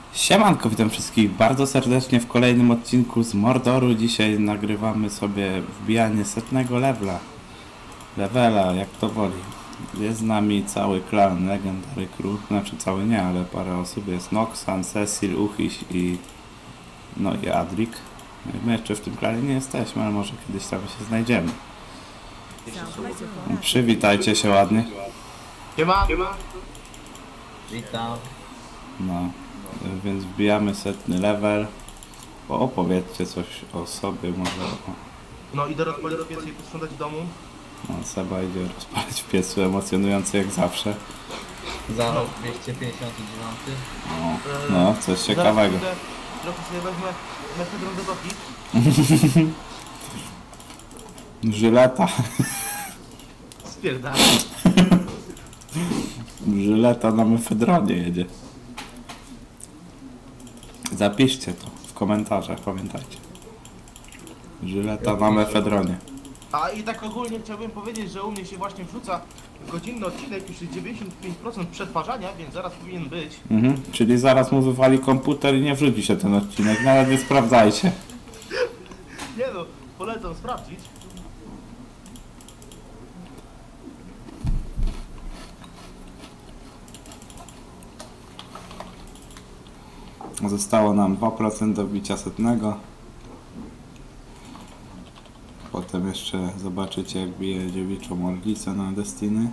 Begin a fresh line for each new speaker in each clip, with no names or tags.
Siemanko, witam wszystkich bardzo serdecznie w kolejnym odcinku z Mordoru. Dzisiaj nagrywamy sobie wbijanie setnego levela, jak to woli. Jest z nami cały klan Legendary Crew, znaczy cały nie, ale parę osób jest. Noxan, Cecil, Uchiś i Adrik. My jeszcze w tym klanie nie jesteśmy, ale może kiedyś tam się znajdziemy. Przywitajcie się ładnie.
Siema.
Witam.
No, więc wbijamy setny level. Opowiedzcie coś o sobie może.
No idę rozpalić piec i posprzątać w domu.
No, Seba idzie rozpalić w piecu, emocjonujący jak zawsze.
Za rok 259.
No, coś ciekawego.
Zaraz idę, trochę sobie wezmę mefedron do doki.
Żyleta.
Spierdam.
Żyleta na mefedronie jedzie. Zapiszcie to w komentarzach, pamiętajcie. Żyleta na mefedronie.
A i tak ogólnie chciałbym powiedzieć, że u mnie się właśnie wrzuca godzinny odcinek, już jest 95% przetwarzania, więc zaraz powinien być.
Czyli zaraz mu wywali komputer i nie wrzuci się ten odcinek, nawet nie sprawdzajcie.
Nie no, polecam sprawdzić.
Zostało nam 2% do bicia setnego. Potem jeszcze zobaczycie, jak bije dziewiczą orlicę na Destiny.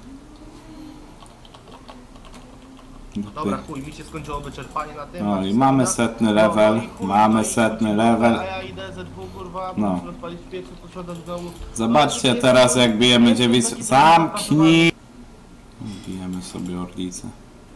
Dobra, chuj, mi się skończyło wyczerpanie na tym.
No i mamy setny level, mamy setny level.
A ja idę ze dwóch, kurwa,
No.
muszę rozpalić w piecu, posprzątać w domu.
Zobaczcie teraz, jak bijemy dziewic. Zamknij! Bijemy sobie orlicę.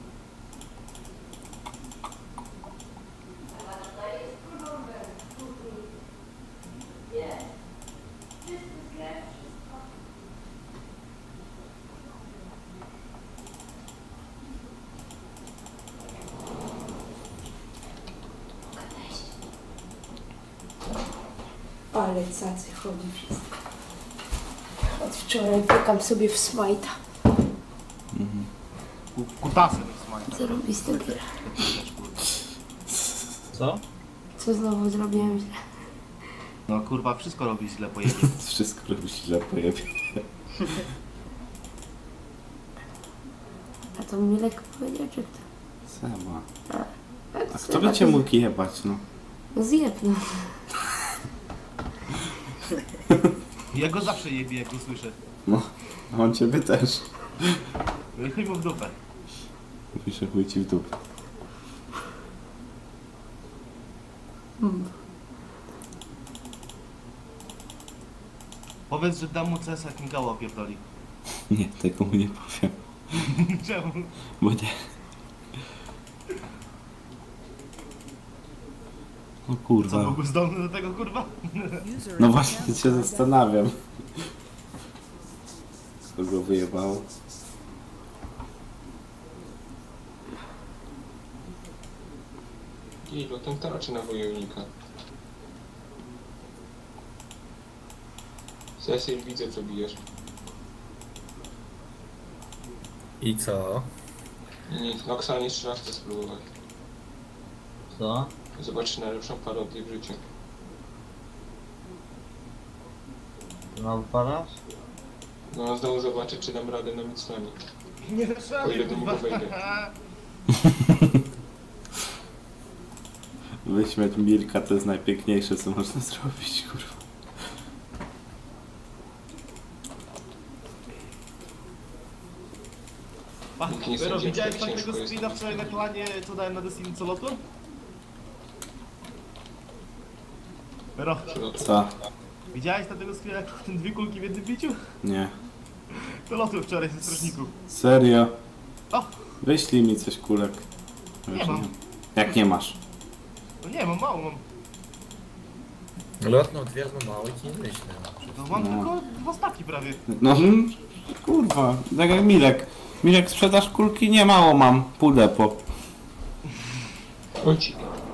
Ale cacy chodzi wszystko. Od wczoraj pykam sobie w smajta.
Kutasem jest smajta.
Zarobiste gry.
Co?
Co znowu zrobiłem źle?
No kurwa, wszystko robi źle pojebie.
Wszystko robi źle pojebie.
A to Milek powiedział, czy kto?
Seba.
A
A kto by cię mógł jebać, no?
No zjeb, no.
Ja go zawsze jebię, jak go słyszę.
No, a on ciebie też.
Chuj mu w dupę.
Pisze chuj ci w dupę.
Powiedz, że dam mu CS, jak mi gała opierdoli.
Nie, tego mu nie powiem.
Czemu?
Bo nie. No
Co,
kurwa.
byłby zdolny do tego, kurwa?
No właśnie się zastanawiam. Kogo wyjebało?
Ilu tam tarczy na wojownika. Cecil, widzę, co bijesz.
I co?
Nic, Noxan jeszcze raz chcę spróbować.
Co?
Zobaczysz najlepszą parodię w życiu.
Znowu padasz?
No, znowu zobaczę, czy dam radę na Miclanie.
Nie dasz
O
rady,
ile do niego
kurwa.
wejdę.
Wyśmiać Milka to jest najpiękniejsze, co można zrobić, kurwa.
Nikt nie
Pero
sądzi,
widziałeś
jak
tak
ciężko
tego
jest
screena wczoraj na klanie, co dałem na Destiny co lotu? Pero,
Co?
widziałeś na tego screena, jak ten dwie kulki w jednym biciu?
Nie.
To lotu wczoraj ze strażników.
Serio?
O,
Wyślij mi coś, kulek.
Nie mam.
Jak nie masz?
no nie, mam mało, mam.
Lotną twierdzą małych i myślę.
To mam
No.
tylko dwa staki prawie.
No kurwa, tak jak Milek. Milek, sprzedaż kulki? Nie mało mam. Pół depo.
Chodź.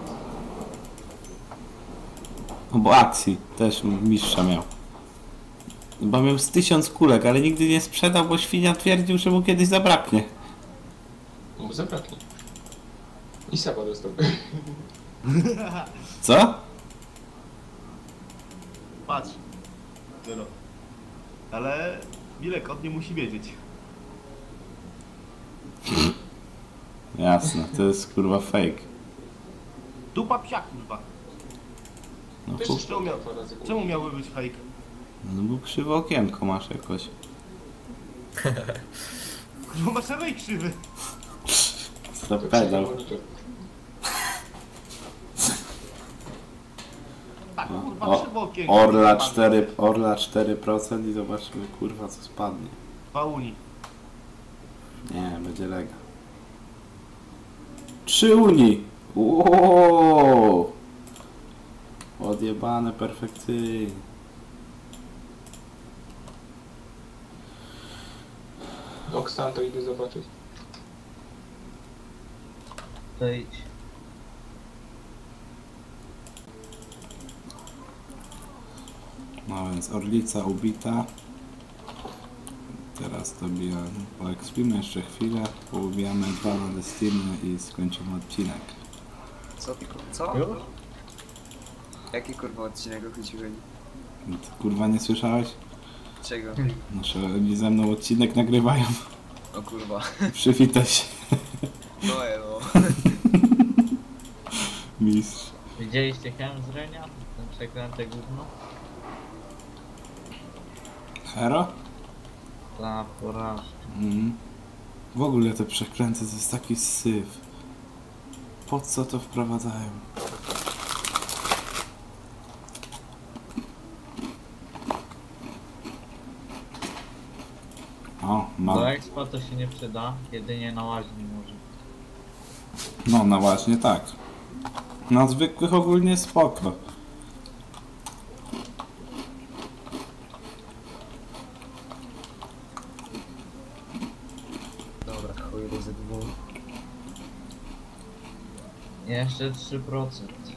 No bo akcji też mistrza miał. Bo miał z 1000 kulek, ale nigdy nie sprzedał, bo świnia twierdził, że mu kiedyś zabraknie.
No bo zabraknie. I Seba dostał.
Co?
Patrz. No. Ale Milek od nie musi wiedzieć.
Jasne, to jest kurwa fake.
Dupa psia, kurwa.
No,
Też
pu-
już to miał 2 razy.
Czemu miałby być fake?
no bo krzywe okienko masz jakoś.
Kurwa, masz rej krzywy.
To pedał.
Monitor.
Tak, kurwa,
O,
krzywo okienko.
Orla 4% i zobaczymy kurwa co spadnie.
Bauni.
Nie, będzie lega. 3 Unii! Wow! Odjebane perfekcyjnie.
Oksan to idę zobaczyć.
To idź.
No więc Orlica ubita. Teraz dobijam. Poekspimy jeszcze chwilę, poubijamy 2 na Destiny i skończymy odcinek.
Co?
Już?
Jaki kurwa odcinek o chodziłem?
Ty, kurwa nie słyszałeś?
Czego?
No, że oni ze mną odcinek nagrywają.
O kurwa.
Przywitaj się,
No elo.
mistrz.
Widzieliście chem z Renia? Ten przeklęte gówno?
Hero?
Ta porażka.
W ogóle te przekręty to jest taki syf. Po co to wprowadzają? O,
Do
mam.
expa to się nie przyda, jedynie na łaźni może.
No, no właśnie tak. Na zwykłych ogólnie spoko.
Dobra, chuj rozegwał.
Jeszcze 3%.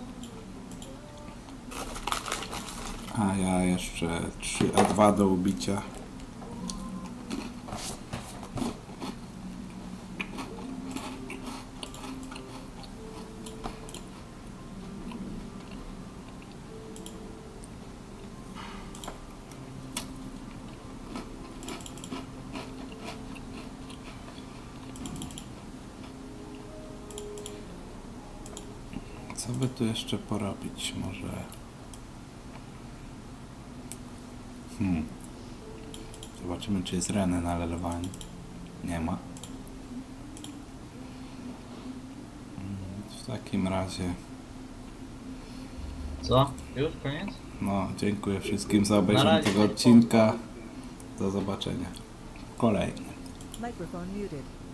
A ja jeszcze 3E2 do ubicia. Co by tu jeszcze porobić? Może... Zobaczymy, czy jest Renę na lelowaniu. Nie ma. W takim razie...
Co? Już koniec?
No, dziękuję wszystkim za
Na
obejrzenie
razie.
tego odcinka. Do zobaczenia w kolejnym.
Microphone muted.